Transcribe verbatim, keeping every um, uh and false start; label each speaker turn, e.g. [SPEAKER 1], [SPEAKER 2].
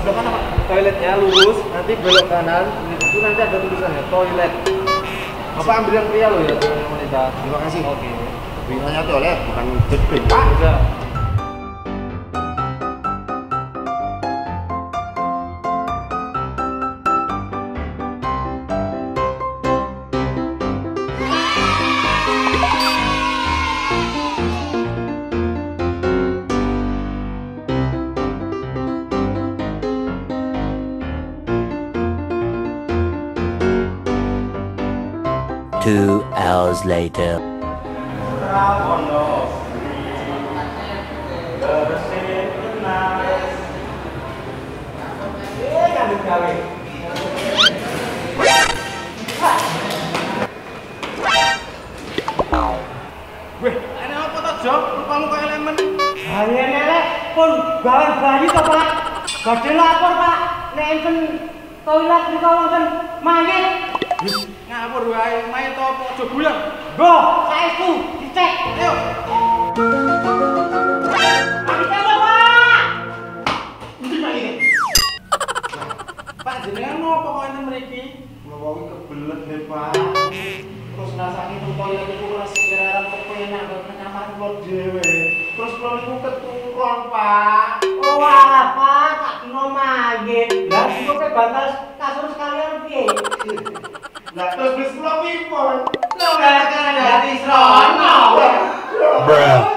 [SPEAKER 1] sebelah mana Pak? Toiletnya lurus, nanti belok kanan, itu nanti ada tulisannya toilet. Bapak ambil yang pria loh ya, yang wanita.
[SPEAKER 2] Terima kasih.
[SPEAKER 1] Oke.
[SPEAKER 2] Binanya toilet bukan jeding Pak.
[SPEAKER 1] Udah.
[SPEAKER 3] Two hours later.
[SPEAKER 1] Weh, ini apa toh Jok? Lupamu kayak elemen.
[SPEAKER 4] Hanya nelek pun gawan bayi toh Pak. Badhe lapor Pak. Nek enten toilet mriko wonten mayit.
[SPEAKER 1] Ngapur wae, main to apa aja bulan.
[SPEAKER 4] Go, saestu dicek.
[SPEAKER 1] Ayo.
[SPEAKER 4] Mayite apa Pak?
[SPEAKER 1] Endi Pak ini? Pak jenengan ngopo kok enten mriki?
[SPEAKER 2] Ngomongin kebelet deh Pak.
[SPEAKER 1] Terus rasane nang toilet iku ora sekira kepenak kok kamar kula dhewe. Terus kula niku keturun, Pak.
[SPEAKER 4] Oh alah Pak, tak kira mayit. Lah iku ke bantal kasur sekalian piye?
[SPEAKER 2] Lah terus wis kula pipon.
[SPEAKER 1] Lah kan ada di srono.
[SPEAKER 3] Bruh.